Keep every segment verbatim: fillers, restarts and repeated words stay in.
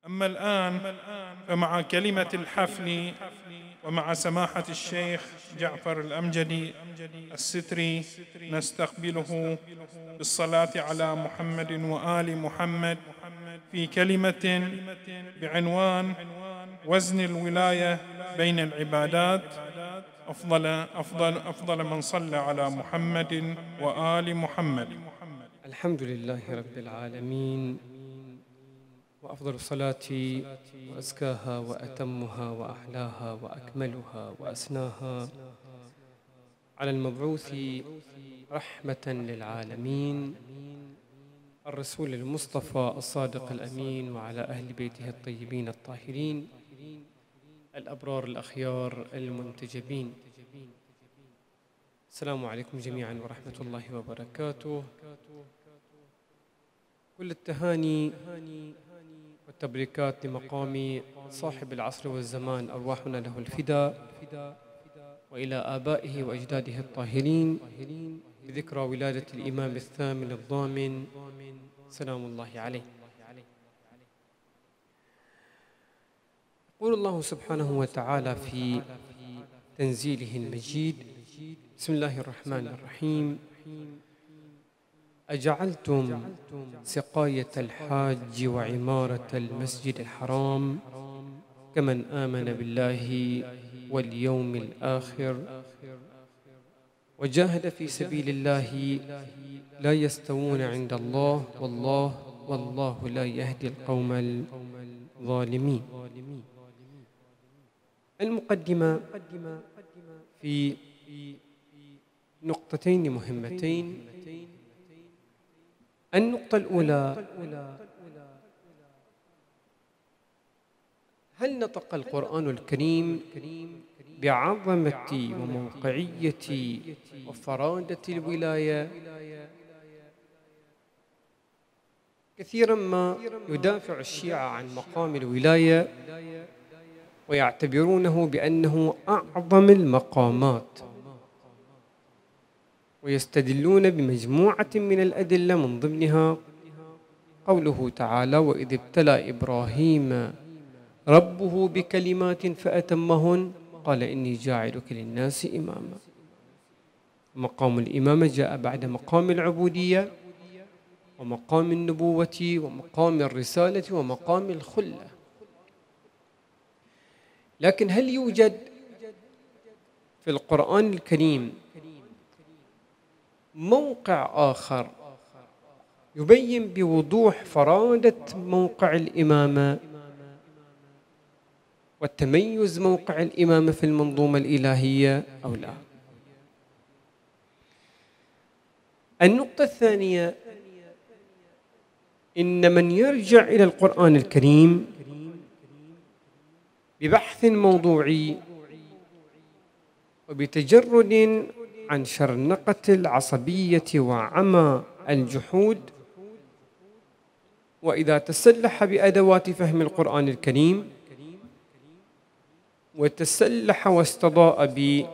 أما الآن فمع كلمة الحفل ومع سماحة الشيخ جعفر الأمجدي الستري نستقبله بالصلاة على محمد وآل محمد في كلمة بعنوان وزن الولاية بين العبادات. أفضل أفضل أفضل من صلى على محمد وآل محمد. الحمد لله رب العالمين، وأفضل الصلاة وأزكاها وأتمها وأحلاها وأكملها وأسناها على المبعوث رحمة للعالمين الرسول المصطفى الصادق الأمين، وعلى أهل بيته الطيبين الطاهرين الأبرار الأخيار المنتجبين. السلام عليكم جميعا ورحمة الله وبركاته. كل التهاني والتبريكات لمقام صاحب العصر والزمان، أرواحنا له الفداء، وإلى آبائه وأجداده الطاهرين بذكرى ولادة الإمام الثامن الضامن سلام الله عليه. يقول الله سبحانه وتعالى في تنزيله المجيد: بسم الله الرحمن الرحيم: أجعلتم سقاية الحاج وعمارة المسجد الحرام كمن آمن بالله واليوم الآخر وجاهد في سبيل الله لا يستوون عند الله والله والله لا يهدي القوم الظالمين. المقدمة في نقطتين مهمتين. النقطة الأولى: هل نطق القرآن الكريم بعظمة وموقعية وفرادة الولاية؟ كثيرا ما يدافع الشيعة عن مقام الولاية ويعتبرونه بأنه أعظم المقامات، ويستدلون بمجموعة من الأدلة من ضمنها قوله تعالى: وإذ ابتلى إبراهيم ربه بكلمات فأتمهن قال إني جاعلك للناس إماما. مقام الإمامة جاء بعد مقام العبودية ومقام النبوة ومقام الرسالة ومقام الخلة. لكن هل يوجد في القرآن الكريم موقع آخر يبين بوضوح فرادة موقع الإمامة والتميز موقع الإمامة في المنظومة الإلهية أو لا؟ النقطة الثانية: إن من يرجع إلى القرآن الكريم ببحث موضوعي وبتجرد عن شرنقة العصبية وعمى الجحود، وإذا تسلح بأدوات فهم القرآن الكريم وتسلح واستضاء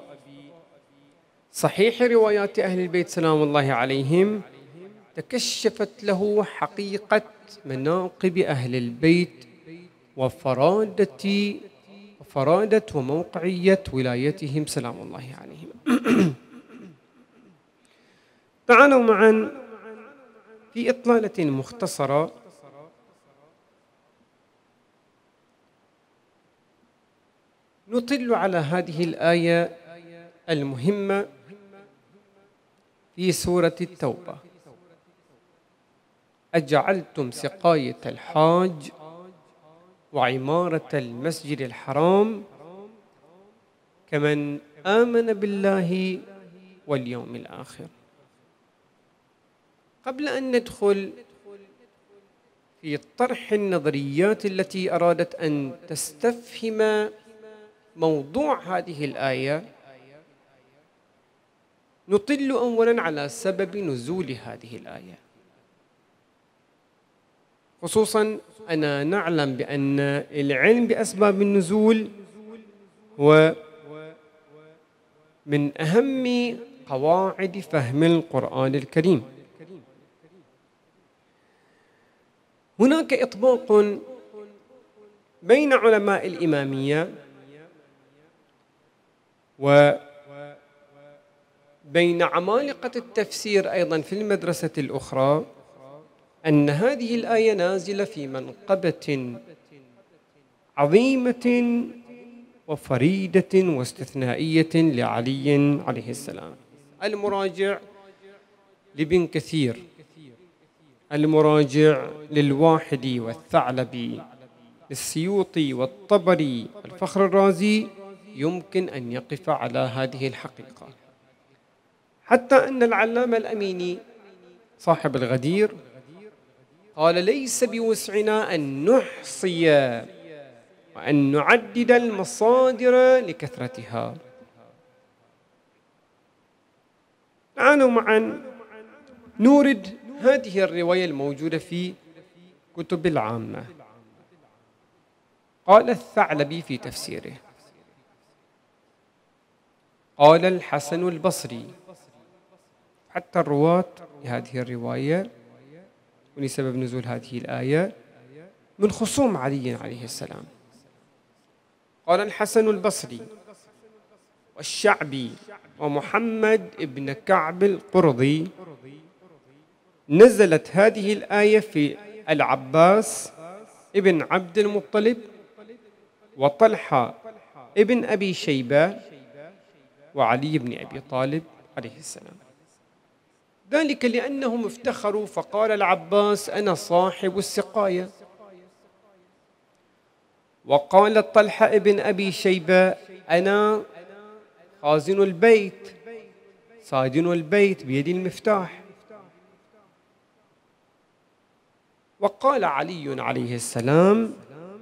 بصحيح روايات أهل البيت سلام الله عليهم، تكشفت له حقيقة مناقب أهل البيت وفرادة وفرادة وموقعية ولايتهم سلام الله عليهم. تعالوا معا في إطلالة مختصرة نطل على هذه الآية المهمة في سورة التوبة: أجعلتم سقاية الحاج وعمارة المسجد الحرام كمن آمن بالله واليوم الآخر. قبل أن ندخل في طرح النظريات التي أرادت أن تستفهم موضوع هذه الآية، نطل أولا على سبب نزول هذه الآية. خصوصا أنا نعلم بأن العلم بأسباب النزول هو من أهم قواعد فهم القرآن الكريم. هناك إطباق بين علماء الإمامية وبين عمالقة التفسير أيضا في المدرسة الأخرى أن هذه الآية نازلة في منقبة عظيمة وفريدة واستثنائية لعلي عليه السلام. المراجع لابن كثير، المراجع للواحدي والثعلبي، للسيوطي والطبري والفخر الرازي يمكن أن يقف على هذه الحقيقة، حتى أن العلامة الأميني صاحب الغدير قال: ليس بوسعنا أن نحصي وأن نعدد المصادر لكثرتها. تعالوا معا نورد هذه الرواية الموجودة في كتب العامة. قال الثعلبي في تفسيره: قال الحسن البصري، حتى الرواة لهذه الرواية ولسبب نزول هذه الآية من خصوم علي عليه السلام. قال الحسن البصري والشعبي ومحمد ابن كعب القرظي: نزلت هذه الآية في العباس ابن عبد المطلب وطلحة ابن أبي شيبة وعلي بن أبي طالب عليه السلام، ذلك لأنهم افتخروا، فقال العباس: أنا صاحب السقاية، وقال طلحة ابن أبي شيبة: أنا خازن البيت، ساجن البيت بيدي المفتاح. وقال علي عليه السلام: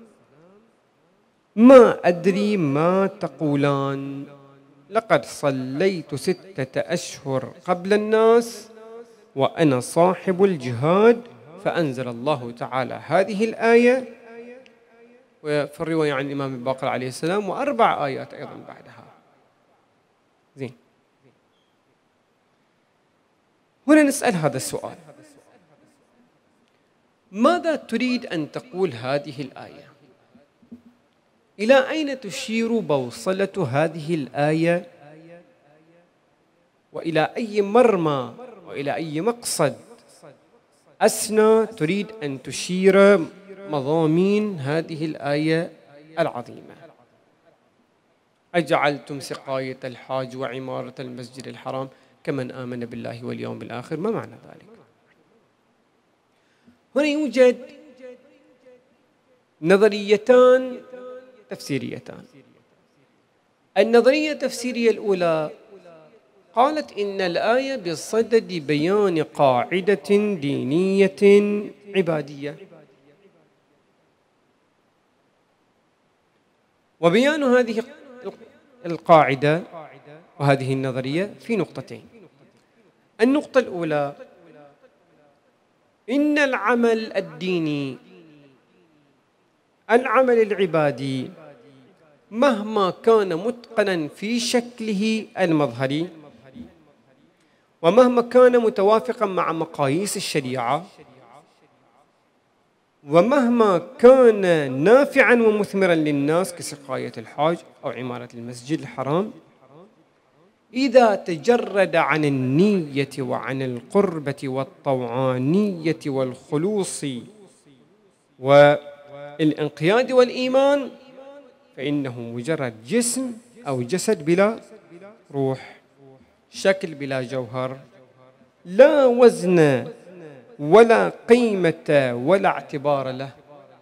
ما أدري ما تقولان، لقد صليت ستة أشهر قبل الناس وأنا صاحب الجهاد، فأنزل الله تعالى هذه الآية، وفي الرواية عن الإمام الباقر عليه السلام، وأربع آيات أيضا بعدها. زين، هنا نسأل هذا السؤال: ماذا تريد أن تقول هذه الآية؟ إلى أين تشير بوصلة هذه الآية؟ وإلى أي مرمى وإلى أي مقصد أسنى تريد أن تشير مضامين هذه الآية العظيمة؟ أجعلتم سقاية الحاج وعمارة المسجد الحرام كمن آمن بالله واليوم الآخر؟ ما معنى ذلك؟ هنا يوجد نظريتان تفسيريتان. النظرية التفسيرية الأولى قالت إن الآية بصدد بيان قاعدة دينية عبادية، وبيان هذه القاعدة وهذه النظرية في نقطتين. النقطة الأولى: إن العمل الديني، العمل العبادي، مهما كان متقنا في شكله المظهري، ومهما كان متوافقا مع مقاييس الشريعة، ومهما كان نافعا ومثمرا للناس كسقاية الحاج أو عمارة المسجد الحرام، إذا تجرد عن النية وعن القربة والطوعانية والخلوص والانقياد والإيمان، فإنه مجرد جسم أو جسد بلا روح، شكل بلا جوهر، لا وزن ولا قيمة ولا اعتبار له.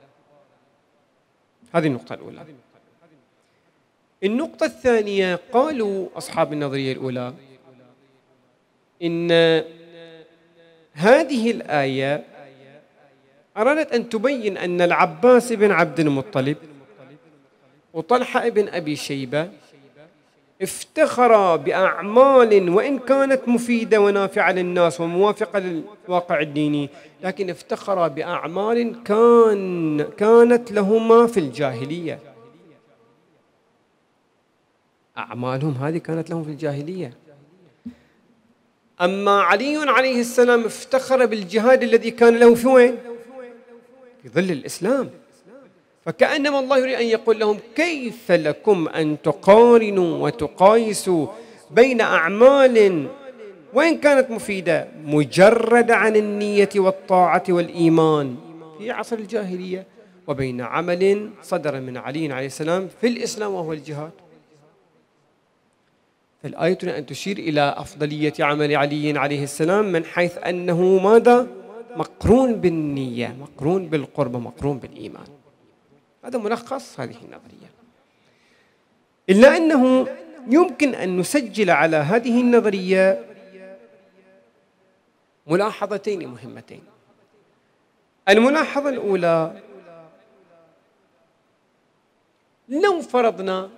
هذه النقطة الأولى. النقطة الثانية، قالوا أصحاب النظرية الأولى إن هذه الآية أرادت أن تبين أن العباس بن عبد المطلب وطلحة بن أبي شيبة افتخرا بأعمال وإن كانت مفيدة ونافعة للناس وموافقة للواقع الديني، لكن افتخرا بأعمال كان كانت لهما في الجاهلية. أعمالهم هذه كانت لهم في الجاهلية. أما علي عليه السلام افتخر بالجهاد الذي كان له في وين؟ في ظل الإسلام. فكأنما الله يريد أن يقول لهم كيف لكم أن تقارنوا وتقايسوا بين أعمال وإن كانت مفيدة مجرد عن النية والطاعة والإيمان في عصر الجاهلية، وبين عمل صدر من علي عليه السلام في الإسلام وهو الجهاد. فالآية أن تشير إلى أفضلية عمل علي عليه السلام من حيث أنه ماذا؟ مقرون بالنية، مقرون بالقرب، مقرون بالإيمان. هذا ملخص هذه النظرية. إلا أنه يمكن أن نسجل على هذه النظرية ملاحظتين مهمتين. الملاحظة الأولى: لو فرضنا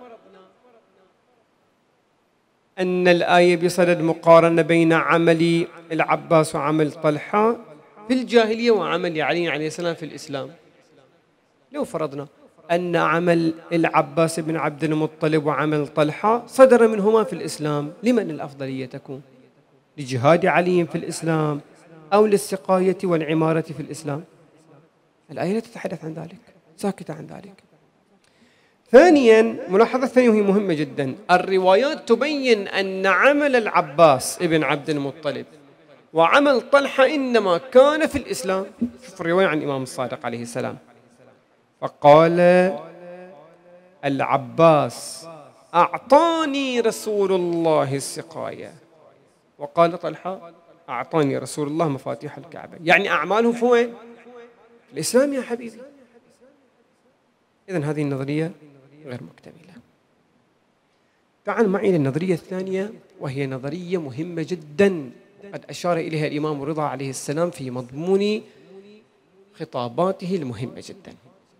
أن الآية بصدد مقارنة بين عمل العباس وعمل طلحة في الجاهلية وعمل علي عليه السلام في الإسلام، لو فرضنا أن عمل العباس بن عبد المطلب وعمل طلحة صدر منهما في الإسلام، لمن الأفضلية تكون؟ لجهاد علي في الإسلام أو للسقاية والعمارة في الإسلام؟ الآية لا تتحدث عن ذلك، ساكتة عن ذلك. ثانيا، ملاحظة ثانية وهي مهمة جدا: الروايات تبين أن عمل العباس بن عبد المطلب وعمل طلحة إنما كان في الإسلام. شوف الرواية عن الإمام الصادق عليه السلام، فقال العباس: أعطاني رسول الله السقاية، وقال طلحة: أعطاني رسول الله مفاتيح الكعبة. يعني أعمالهم في وين؟ في الإسلام يا حبيبي. إذن هذه النظرية غير مكتملة. تعال معي للنظرية الثانية، وهي نظرية مهمة جدا قد أشار إليها الإمام الرضا عليه السلام في مضمون خطاباته المهمة جدا.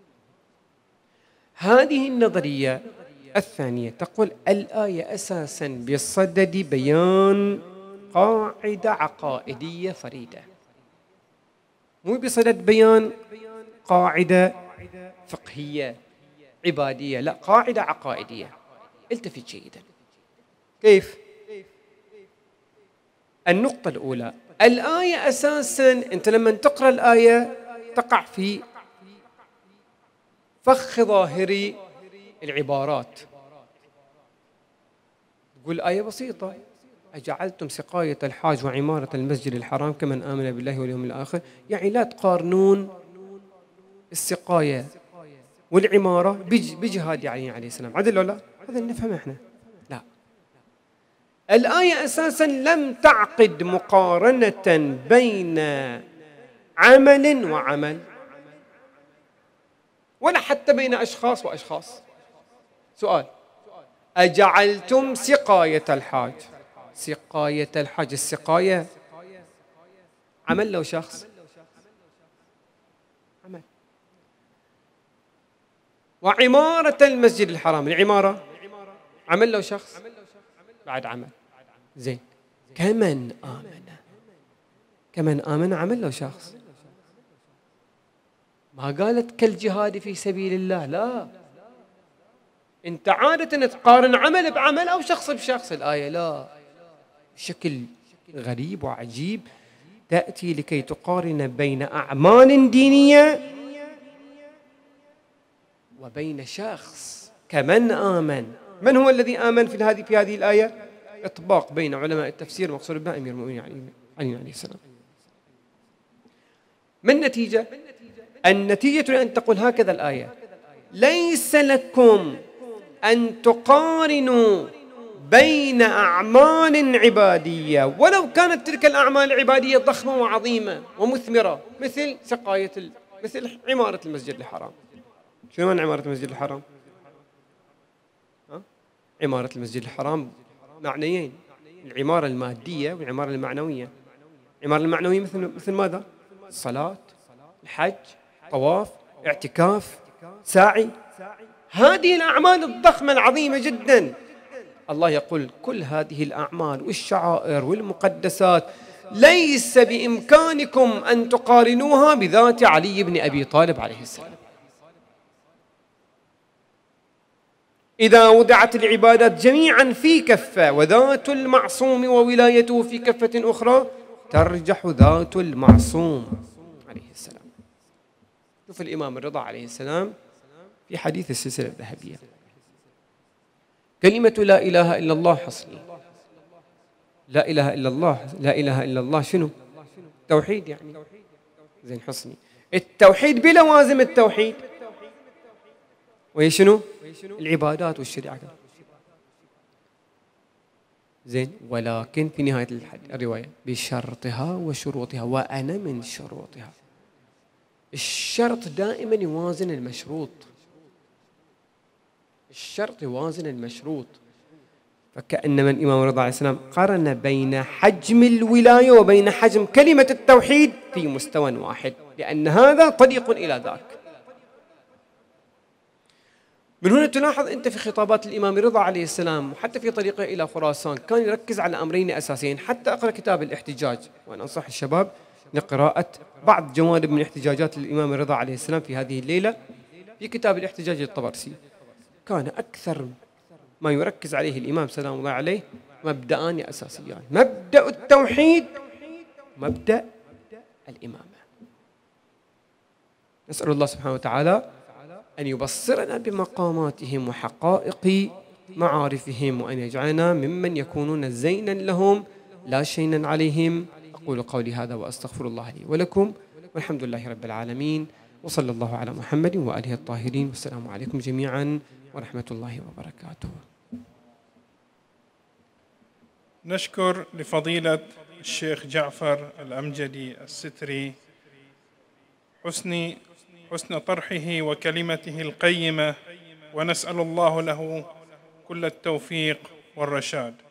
هذه النظرية الثانية تقول الآية أساسا بصدد بيان قاعدة عقائدية فريدة، مو بصدد بيان قاعدة فقهية عبادية، لا، قاعدة عقائدية. التفت جيدا. كيف؟ النقطة الأولى: الآية أساسا أنت لما تقرأ الآية تقع في فخ ظاهري العبارات. تقول آية بسيطة: أجعلتم سقاية الحاج وعمارة المسجد الحرام كمن آمن بالله واليوم الآخر. يعني لا تقارنون السقاية والعمارة بجهاد علي عليه السلام. عدل ولا لا؟ هذا نفهم احنا. لا، الآية أساسا لم تعقد مقارنة بين عمل وعمل، ولا حتى بين أشخاص وأشخاص. سؤال: أجعلتم سقاية الحاج، سقاية الحاج، السقاية عمل لو شخص؟ عمل. وعمارة المسجد الحرام، العمارة عمل لو شخص؟ بعد عمل. زين، كمن آمن، كمن آمن عمل لو شخص. ما قالت كالجهاد في سبيل الله، لا، انت عادة تقارن عمل بعمل أو شخص بشخص. الآية لا، بشكل غريب وعجيب تأتي لكي تقارن بين أعمال دينية وبين شخص. كمن آمن، من هو الذي آمن في هذه في هذه الآية؟ إطباق بين علماء التفسير، مقصود بها أمير المؤمنين علي عليه السلام. ما النتيجة؟ النتيجة لأن تقول هكذا الآية: ليس لكم أن تقارنوا بين أعمال عبادية ولو كانت تلك الأعمال العبادية ضخمة وعظيمة ومثمرة، مثل سقاية ال... مثل عمارة المسجد الحرام. شو معنى عمارة المسجد الحرام؟ ها؟ عمارة المسجد الحرام معنيين: العمارة المادية والعمارة المعنوية. العمارة المعنوية مثل مثل ماذا؟ الصلاة، الحج، طواف، اعتكاف، ساعي. هذه الأعمال الضخمة العظيمة جدا، الله يقول كل هذه الأعمال والشعائر والمقدسات ليس بإمكانكم أن تقارنوها بذات علي بن أبي طالب عليه السلام. إذا وضعت العبادات جميعا في كفة وذات المعصوم وولايته في كفة أخرى، ترجح ذات المعصوم عليه السلام. شوف الإمام الرضا عليه السلام في حديث السلسلة الذهبية. كلمة لا إله إلا الله حصني. لا إله إلا الله، لا إله إلا الله شنو؟ توحيد يعني. زين حصني. التوحيد بلوازم التوحيد، وهي شنو؟ العبادات والشريعة. زين، ولكن في نهاية الرواية بشرطها وشروطها، وأنا من شروطها. الشرط دائما يوازن المشروط، الشرط يوازن المشروط. فكأنما الإمام الرضا عليه السلام قارن بين حجم الولاية وبين حجم كلمة التوحيد في مستوى واحد، لأن هذا طريق إلى ذاك. من هنا تلاحظ أنت في خطابات الإمام الرضا عليه السلام وحتى في طريقه إلى خراسان كان يركز على أمرين أساسيين. حتى أقرأ كتاب الاحتجاج، وأنا أنصح الشباب لقراءة بعض جوانب من احتجاجات الإمام الرضا عليه السلام في هذه الليلة في كتاب الاحتجاج للطبرسي. كان أكثر ما يركز عليه الإمام سلام الله عليه مبدأان أساسيان: مبدأ التوحيد، مبدأ الإمامة. نسأل الله سبحانه وتعالى أن يبصرنا بمقاماتهم وحقائق معارفهم، وأن يجعلنا ممن يكونون زينا لهم لا شينا عليهم. أقول قولي هذا وأستغفر الله لي ولكم، والحمد لله رب العالمين، وصلى الله على محمد وآله الطاهرين، والسلام عليكم جميعا ورحمة الله وبركاته. نشكر لفضيلة الشيخ جعفر الأمجدي الستري حسن حسن طرحه وكلمته القيمة، ونسأل الله له كل التوفيق والرشاد.